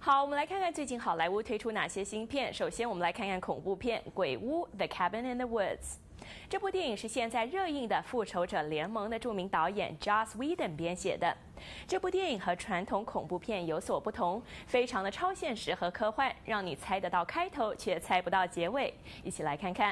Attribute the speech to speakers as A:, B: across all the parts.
A: 好，我们来看看最近好莱坞推出哪些新片。首先，我们来看看恐怖片《鬼屋》The Cabin in the Woods。这部电影是现在热映的《复仇者联盟》的著名导演 Joss Whedon 编写的。这部电影和传统恐怖片有所不同，非常的超现实和科幻，让你猜得到开头，却猜不到结尾。一起来看看。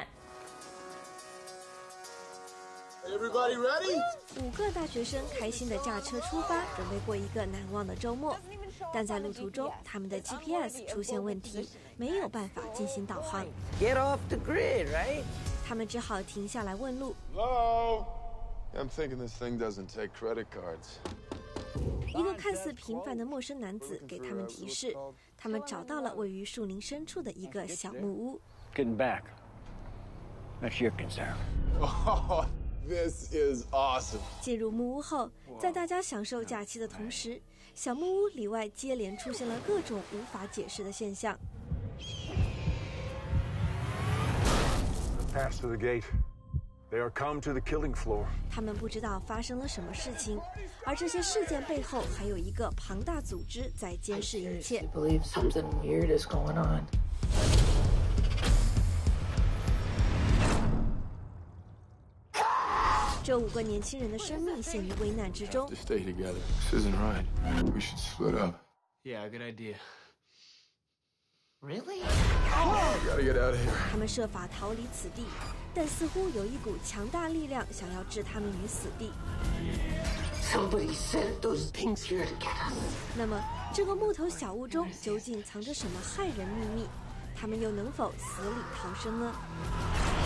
B: Everybody ready?
C: 5个大学生开心地驾车出发，准备过一个难忘的周末。但在路途中，他们的 GPS 出现问题，没有办法进行导航。
D: Get off the grid, right?
C: 他们只好停下来问路。
B: Hello? I'm thinking this thing doesn't take credit cards.
C: 一个看似平凡的陌生男子给他们提示，他们找到了位于树林深处的一个小木屋。
E: Getting back. That's your concern.
B: Oh, this is awesome.
C: 进入木屋后，在大家享受假期的同时，小木屋里外接连出现了各种无法解释的现象。
F: Pass to the gate. They are come to the killing floor.
C: 他们不知道发生了什么事情，而这些事件背后还有一个庞大组织在监视一切。
D: I believe something weird is going on.
C: 这5个年轻人的生命陷于危难之中。
B: To stay together. This isn't right. We should split up.
G: Yeah, good idea.
D: Really?
B: We gotta get out of here.
C: 他们设法逃离此地，但似乎有一股强大力量想要置他们于死地。
D: Somebody sent those things here to get us.
C: 那么，这个木头小屋中究竟藏着什么骇人秘密？他们又能否死里逃生呢？